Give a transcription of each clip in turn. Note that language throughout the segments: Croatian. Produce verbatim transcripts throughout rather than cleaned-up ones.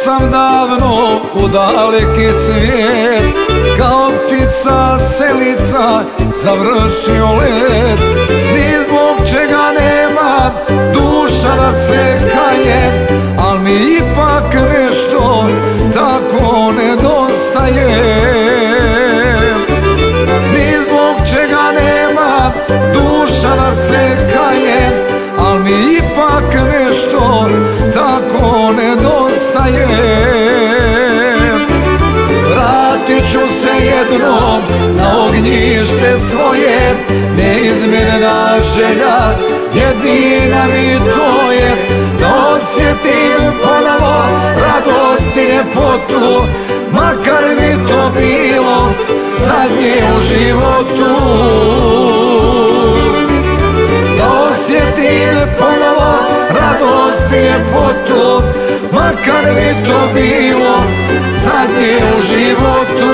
sam davno u daleki svijet, kao ptica selica završio let. Ni zbog čega nema duša da se kaje, al mi ipak nešto tako nedostaje. Ni zbog čega nema duša da se kaje, al mi ipak nešto tako nedostaje. Vratit ću se jednom na ognjište svoje, neizmjerna želja jedina mi to je, da osjetim ponovo radost i ljepotu, makar mi to bilo zadnje u životu. Da osjetim ponovo radost i ljepotu, makar mi to bilo zadnje u životu.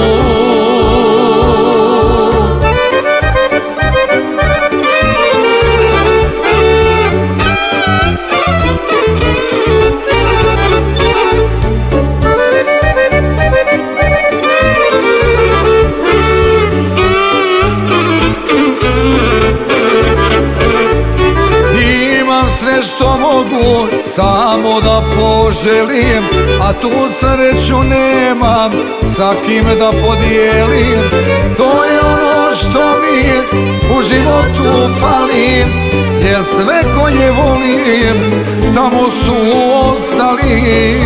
Sve što mogu samo da poželim, a tu sreću nemam sa kim da podijelim. To je ono što mi u životu fali, jer sve koje volim tamo su ostali.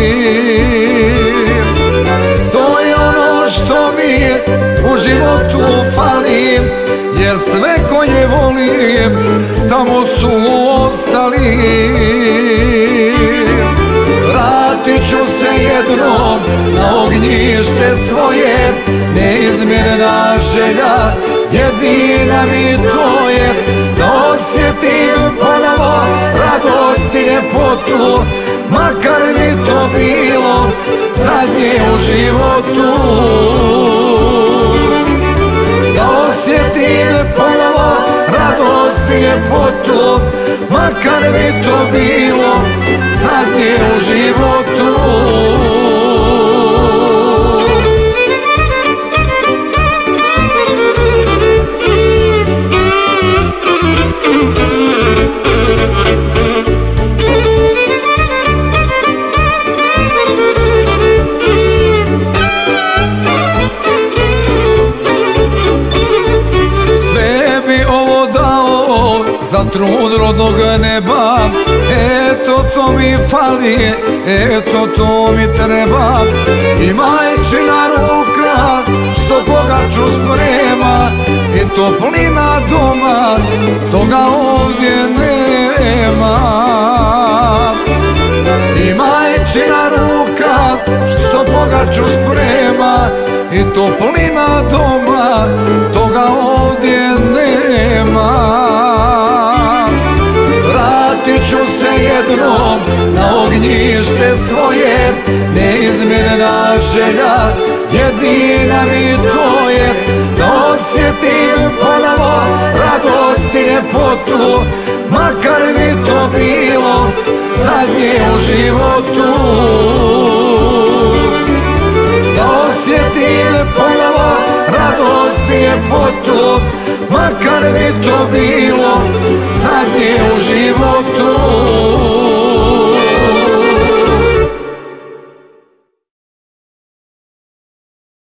To je ono što mi u životu fali, jer sve koje volim tamo su ostali. Vratit ću se jednom na ognjište svoje, neizmjerna želja jedina mi to je, da osjetim ponovo radost i ljepotu, makar mi to bilo zadnje u životu. Da osjetim ponovo radost i ljepotu, makar mi to bilo zadnje u životu. Za trud rodnog neba, eto to mi fali, eto to mi treba. I majčina ruka što pogaču sprema, i toplina doma, toga ovdje nema. I majčina ruka što pogaču sprema, i toplina doma, toga ovdje nema. Vratit ću se jednom na ognjište svoje, neizmjerna želja jedina mi to je, da osjetim ponovo radost i ljepotu, makar mi to bilo zadnje u životu. Da osjetim ponovo radost i ljepotu, makar mi to bilo